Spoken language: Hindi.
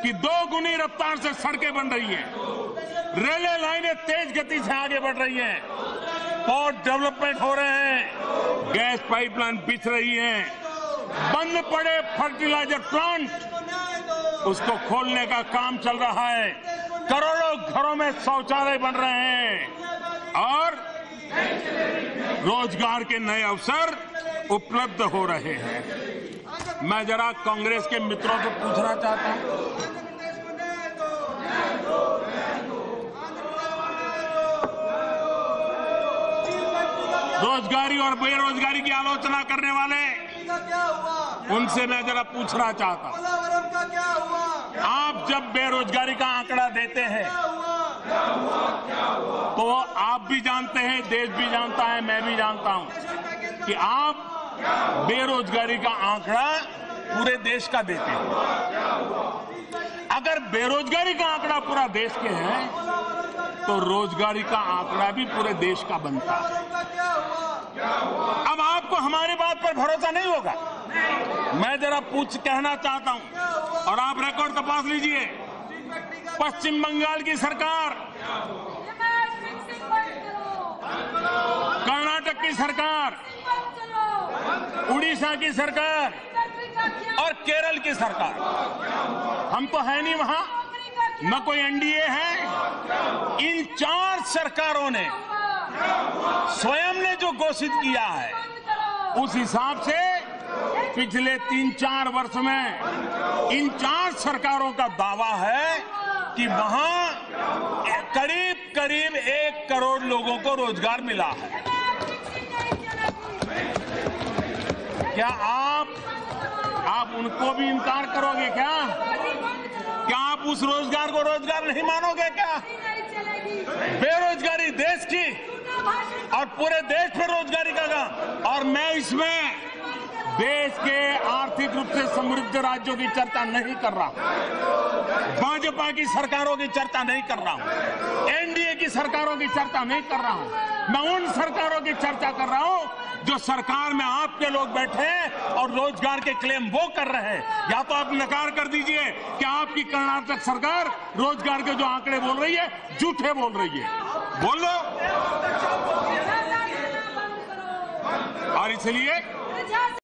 कि 2 गुनी रफ्तार से सड़कें बन रही हैं, रेलवे लाइनें तेज गति से आगे बढ़ रही हैं, पोर्ट डेवलपमेंट हो रहे हैं, गैस पाइपलाइन बिछ रही है, बंद पड़े फर्टिलाइजर प्लांट उसको खोलने का काम चल रहा है, करोड़ों घरों में शौचालय बन रहे हैं और रोजगार के नए अवसर उपलब्ध हो रहे हैं। मैं जरा कांग्रेस के मित्रों से पूछना चाहता हूं, रोजगारी और बेरोजगारी की आलोचना करने वाले, उनसे मैं जरा पूछना चाहता हूं, आप जब बेरोजगारी का आंकड़ा देते हैं तो आप भी जानते हैं, देश भी जानता है, मैं भी जानता हूं कि आप बेरोजगारी का आंकड़ा पूरे देश का देते हैं। अगर बेरोजगारी का आंकड़ा पूरा देश के है तो रोजगारी का आंकड़ा भी पूरे देश का बनता है। अब आपको हमारी बात पर भरोसा नहीं होगा, मैं जरा कहना चाहता हूं और आप रिकॉर्ड तपास लीजिए। पश्चिम बंगाल की सरकार, कर्नाटक की सरकार, उड़ीसा की सरकार और केरल की सरकार, हम तो है नहीं वहां, न कोई एनडीए है। इन 4 सरकारों ने स्वयं ने जो घोषित किया है उस हिसाब से पिछले 3-4 वर्ष में इन 4 सरकारों का दावा है कि वहां करीब 1 करोड़ लोगों को रोजगार मिला है। क्या आप उनको भी इनकार करोगे क्या आप उस रोजगार को रोजगार नहीं मानोगे क्या? बेरोजगारी देश की और पूरे देश में रोजगारी का काम, और मैं इसमें देश के आर्थिक रूप से समृद्ध राज्यों की चर्चा नहीं कर रहा, भाजपा की सरकारों की चर्चा नहीं कर रहा हूं, एनडीए की सरकारों की चर्चा नहीं कर रहा हूं। मैं उन सरकारों की चर्चा कर रहा हूं जो सरकार में आपके लोग बैठे हैं और रोजगार के क्लेम वो कर रहे हैं। या तो आप नकार कर दीजिए कि आपकी कर्नाटक सरकार रोजगार के जो आंकड़े बोल रही है झूठे बोल रही है, बोल लो। और इसलिए